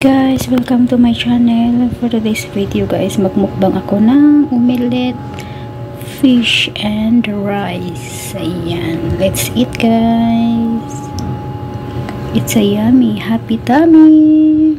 Guys, welcome to my channel. For today's video guys, magmukbang ako ng omelette, fish and rice. Ayan, let's eat guys. It's a yummy, happy tummy.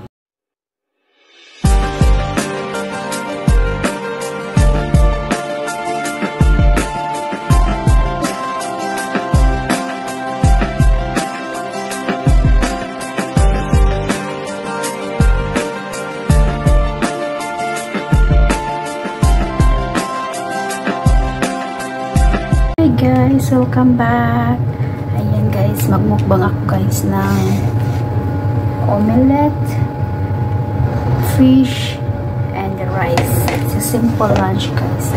Guys, welcome back. Ayan guys, magmukbang ako guys ng omelette, fish and rice. It's a simple lunch guys.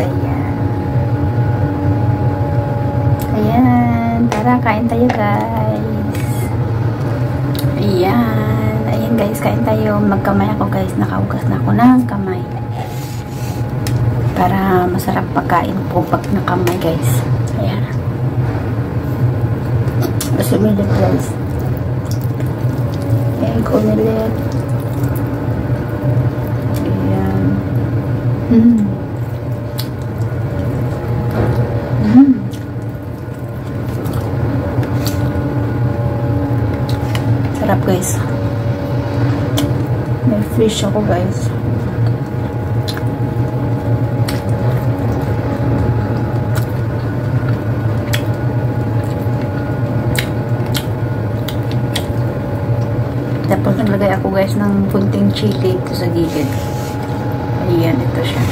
Ayan, tara kain tayo guys. Ayan guys, kain tayo. Magkamay ako guys, nakahugas na ako ng kamay para masarap pagkain po pag nakamay guys. Ayan. Tapos omelette guys. Egg omelette. Ayan. Sarap guys. May fish ako guys. Tapos naglagay ako guys ng kunting chili ito sa gilid. Ayan, ito siya.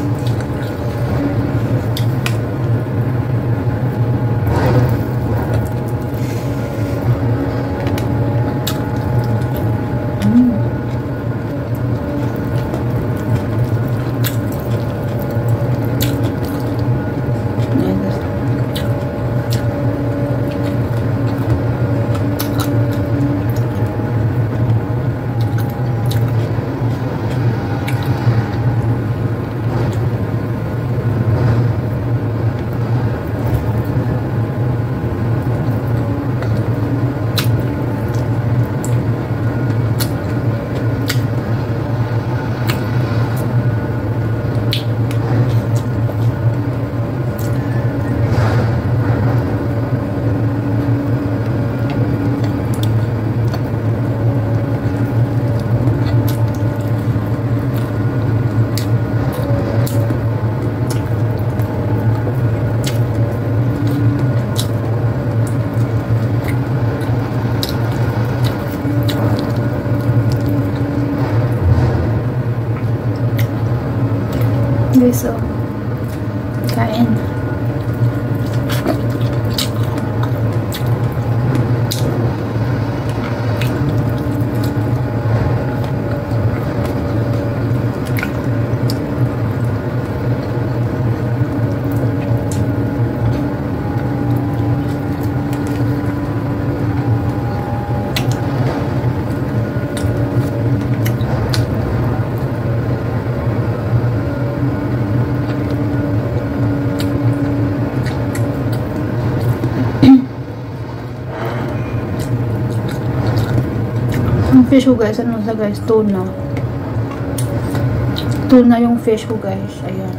Guys, so kain. Yung fish ko guys, ano sa guys? Tuna. Tuna yung fish ko guys. Ayan.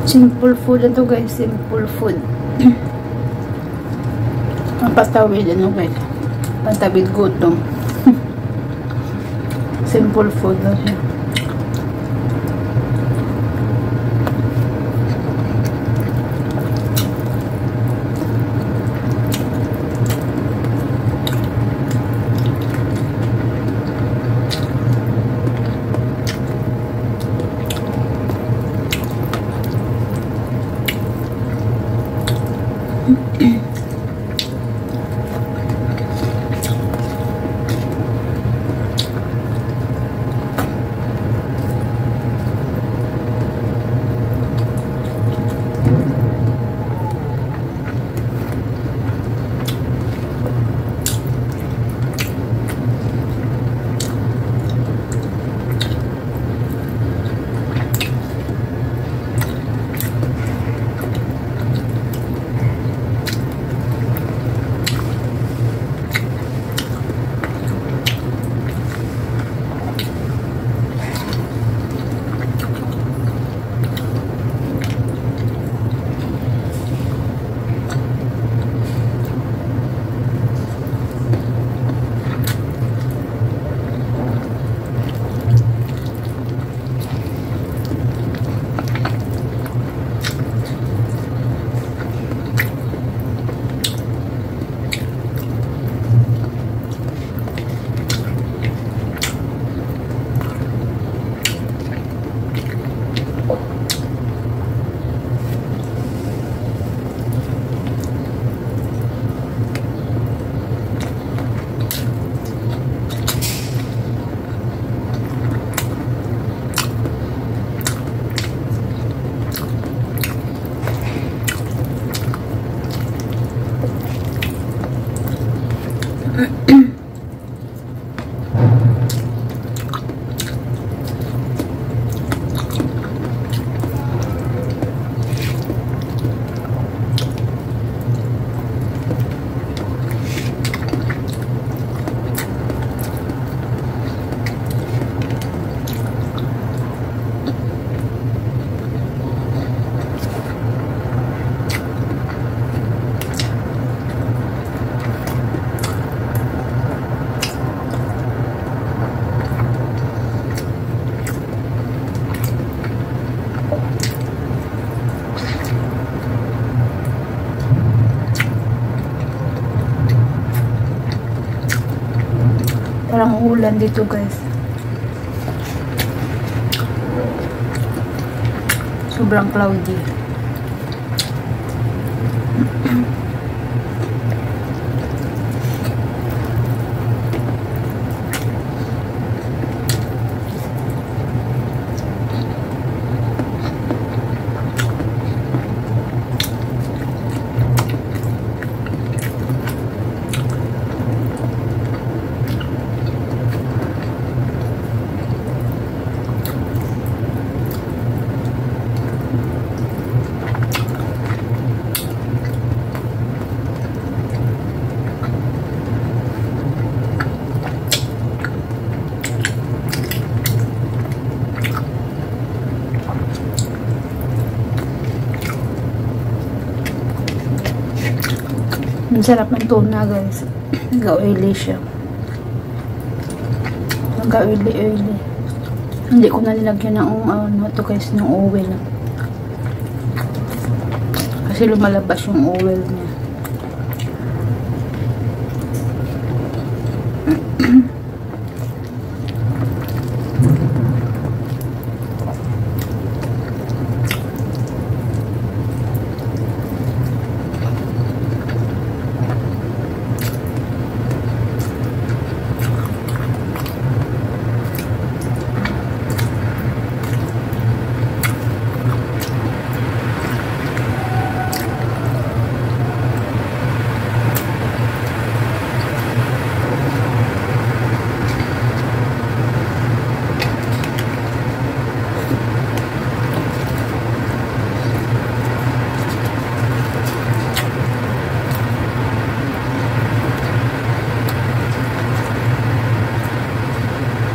Simple food ito guys, simple food. Ang patawid ano guys, patawid gutom. Simple food lang siya. Parang ulan dito guys. Sobrang cloudy. Ang sarap ng tuna guys. Nag-oily siya. Nag-oily. Hindi ko na nilagyan ng ano to guys, ng oil. Kasi lumalabas yung oil niya.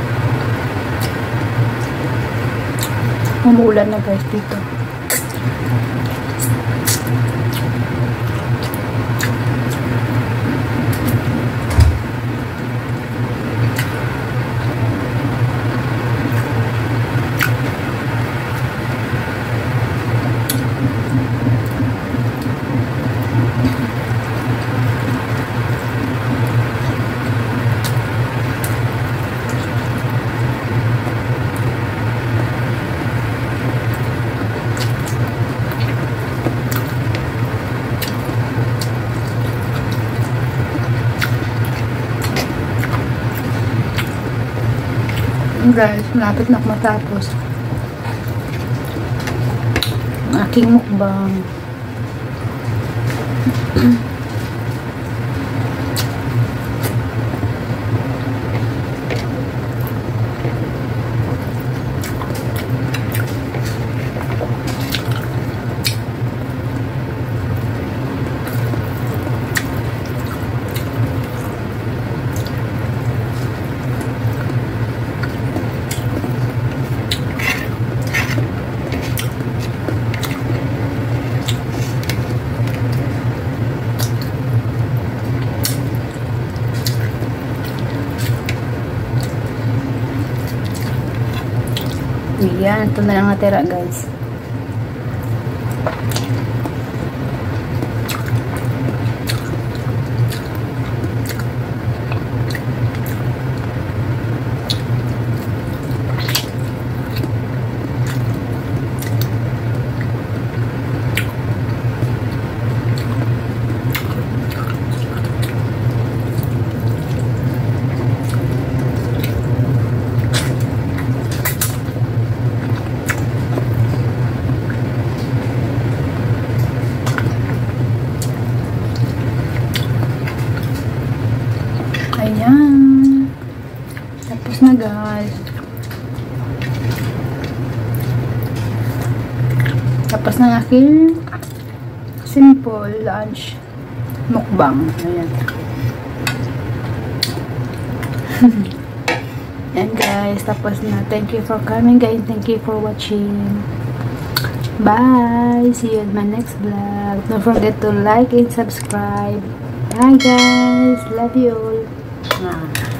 Umuulan na guys dito. Guys, malapit na ako matapos ang aking mukbang. Yan, ito na lang natira guys. Ayan. Tapos na guys. Tapos na ang aking simple lunch mukbang. Ayan. Ayan guys. Tapos na. Thank you for coming guys. Thank you for watching. Bye. See you in my next vlog. Don't forget to like and subscribe. Bye guys. Love you all.